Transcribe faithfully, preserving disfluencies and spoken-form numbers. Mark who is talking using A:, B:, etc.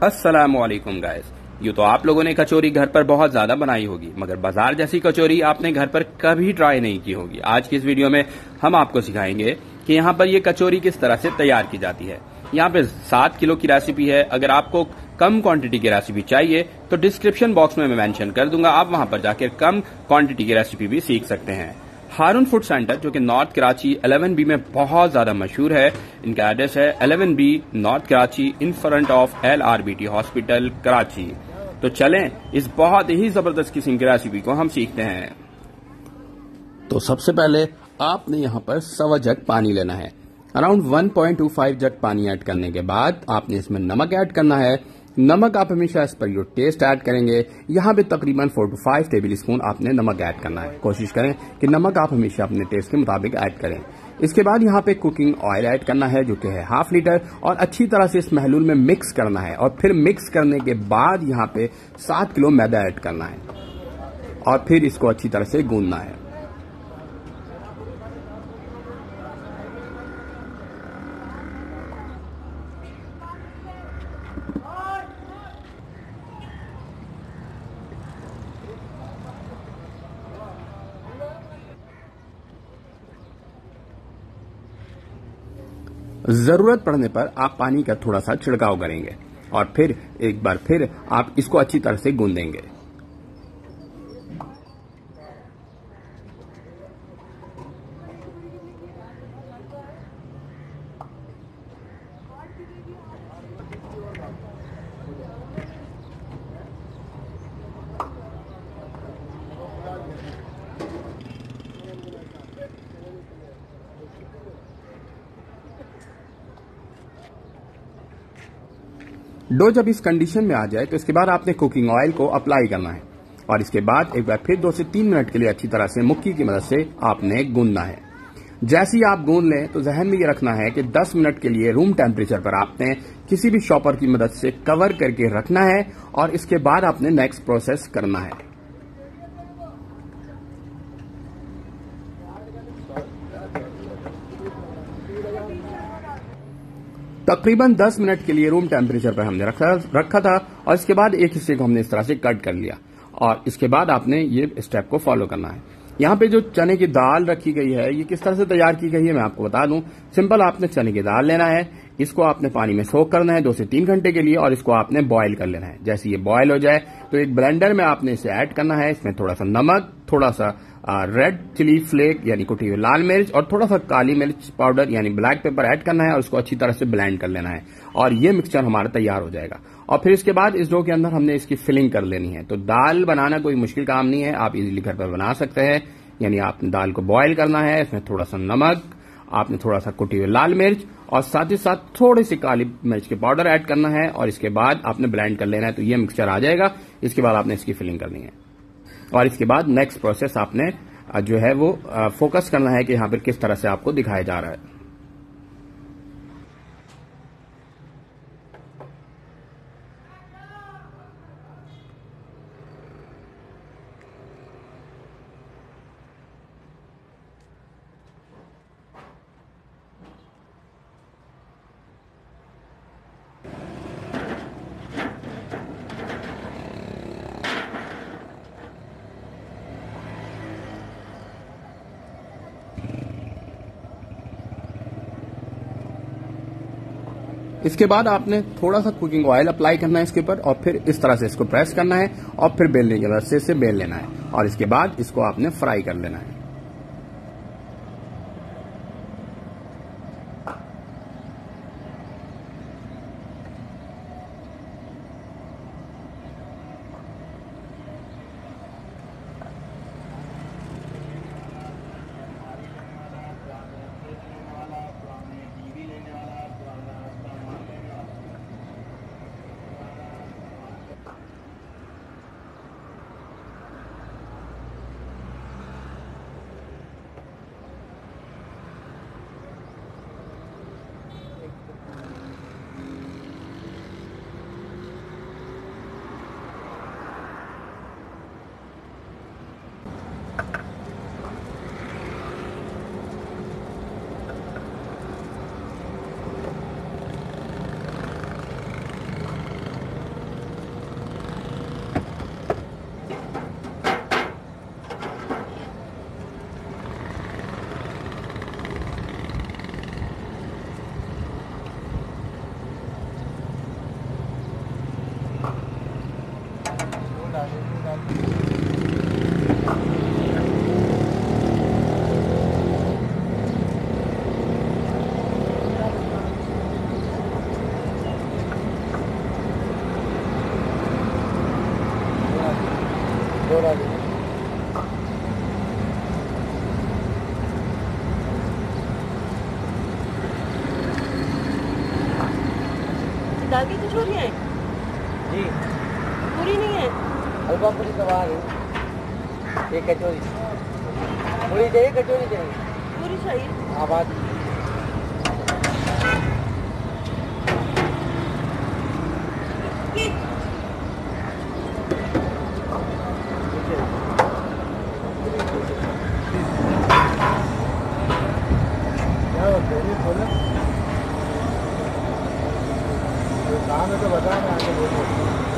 A: अस्सलामुअलैकुम गाइस। यूँ तो आप लोगों ने कचौरी घर पर बहुत ज्यादा बनाई होगी, मगर बाजार जैसी कचौरी आपने घर पर कभी ट्राई नहीं की होगी। आज की इस वीडियो में हम आपको सिखाएंगे कि यहाँ पर ये कचौरी किस तरह से तैयार की जाती है। यहाँ पे सात किलो की रेसिपी है। अगर आपको कम क्वांटिटी की रेसिपी चाहिए तो डिस्क्रिप्शन बॉक्स में मैं मेंशन कर दूंगा, आप वहां पर जाकर कम क्वांटिटी की रेसिपी भी सीख सकते हैं। हारून फूड सेंटर जो कि नॉर्थ कराची इलेवन बी में बहुत ज्यादा मशहूर है, इनका एड्रेस है eleven B north Karachi in front of L R B T hospital Karachi. तो चलें इस बहुत ही जबरदस्त किस्म की रेसिपी को हम सीखते हैं। तो सबसे पहले आपने यहाँ पर सवा जग पानी लेना है। Around one point two five jug पानी ऐड करने के बाद आपने इसमें नमक ऐड करना है। नमक आप हमेशा as per your taste add करेंगे। यहाँ पे तकरीबन four two five tablespoon आपने नमक ऐड करना है। कोशिश करें कि नमक आप हमेशा अपने टेस्ट के मुताबिक ऐड करें। इसके बाद यहाँ पे कुकिंग ऑयल ऐड करना है जो कि है हाफ लीटर, और अच्छी तरह से इस महलूल में मिक्स करना है। और फिर मिक्स करने के बाद यहाँ पे सात किलो मैदा ऐड करना है और फिर इसको अच्छी तरह से गूंदना है। जरूरत पड़ने पर आप पानी का थोड़ा सा छिड़काव करेंगे और फिर एक बार फिर आप इसको अच्छी तरह से गूंदेंगे। डो जब इस कंडीशन में आ जाए तो इसके बाद आपने कुकिंग ऑयल को अप्लाई करना है और इसके बाद एक बार फिर दो से तीन मिनट के लिए अच्छी तरह से मुक्की की मदद से आपने गूंदना है। जैसे ही आप गूंद लें तो जहन में ये रखना है कि दस मिनट के लिए रूम टेम्परेचर पर आपने किसी भी शॉपर की मदद से कवर करके रखना है और इसके बाद आपने नेक्स्ट प्रोसेस करना है। तकरीबन दस मिनट के लिए रूम टेम्परेचर पर हमने रखा रखा था और इसके बाद एक हिस्से को हमने इस तरह से कट कर लिया और इसके बाद आपने ये स्टेप को फॉलो करना है। यहाँ पे जो चने की दाल रखी गई है ये किस तरह से तैयार की गई है मैं आपको बता दूं। सिंपल, आपने चने की दाल लेना है, इसको आपने पानी में सोक करना है दो से तीन घंटे के लिए और इसको आपने बॉईल कर लेना है। जैसे ये बॉईल हो जाए तो एक ब्लेंडर में आपने इसे ऐड करना है। इसमें थोड़ा सा नमक, थोड़ा सा रेड चिली फ्लेक यानी कुटी हुई लाल मिर्च और थोड़ा सा काली मिर्च पाउडर यानी ब्लैक पेपर ऐड करना है और उसको अच्छी तरह से ब्लेंड कर लेना है और ये मिक्सचर हमारा तैयार हो जाएगा। और फिर इसके बाद इस डो के अंदर हमने इसकी फिलिंग कर लेनी है। तो दाल बनाना कोई मुश्किल काम नहीं है, आप इजीली घर पर बना सकते हैं। यानी आपने दाल को बॉईल करना है, इसमें थोड़ा सा नमक, आपने थोड़ा सा कुटी हुई लाल मिर्च और साथ ही साथ थोड़ी सी काली मिर्च के पाउडर ऐड करना है और इसके बाद आपने ब्लेंड कर लेना है। तो ये मिक्सचर आ जाएगा। इसके बाद आपने इसकी फिलिंग करनी है और इसके बाद नेक्स्ट प्रोसेस आपने जो है वो फोकस करना है कि यहाँ पर किस तरह से आपको दिखाया जा रहा है। इसके बाद आपने थोड़ा सा कुकिंग ऑयल अप्लाई करना है इसके ऊपर और फिर इस तरह से इसको प्रेस करना है और फिर बेलने के बाद से बेल लेना है और इसके बाद इसको आपने फ्राई कर लेना है।
B: दाल की कचौरी है
C: जी,
B: पूरी नहीं है।
C: हलवा पूरी तो वहाँ है, एक कचौरी पूरी चाहिए, कचौरी चाहिए,
B: पूरी चाहिए।
C: आबाद क्या होता है बोलो, काम है तो बता, मैं आगे बोलूँ।